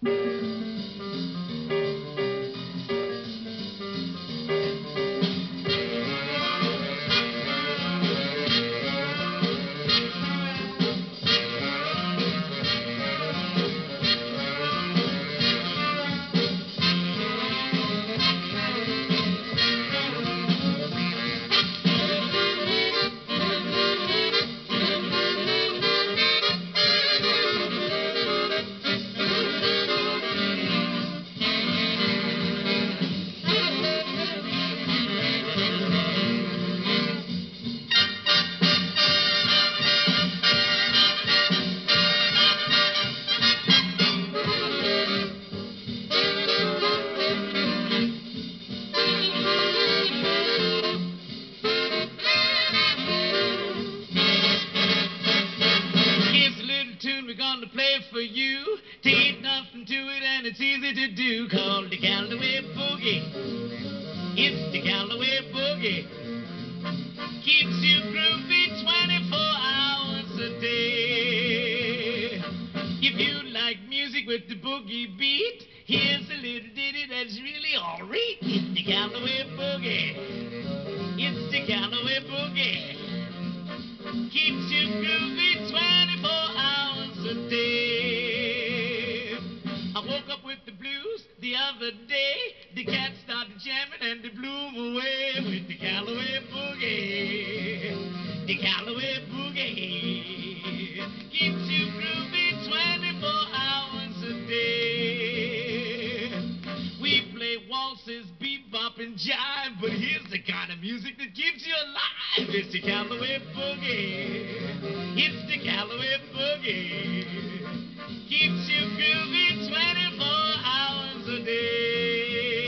For you, ain't nothing to it and it's easy to do. Called the Calloway Boogie. It's the Calloway Boogie. Keeps you groovy 24 hours a day. If you like music with the boogie beat, here's a little ditty that's really alright. It's the Calloway Boogie. It's the Calloway Boogie. Keeps you groovy 24 hours a day. I woke up with the blues the other day. The cat started jamming and they blew 'em away with the Calloway Boogie. The Calloway Boogie keeps you groovy 24 hours a day. We play waltzes, bebop and jive, but here's the kind of music that keeps you alive. It's the Calloway Boogie. It's the Calloway Boogie. Keeps you groovy 24 hours a day.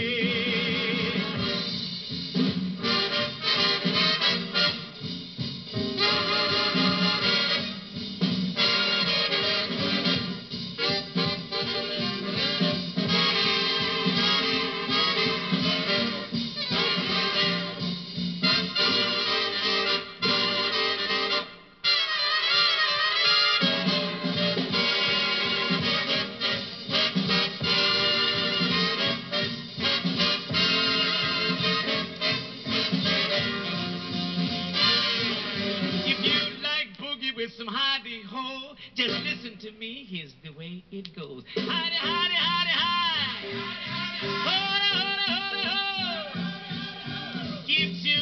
With some hidey-ho, just listen to me, here's the way it goes. Hidey, hidey, hidey, hi. Hidey, hidey, hidey, ho. Keeps you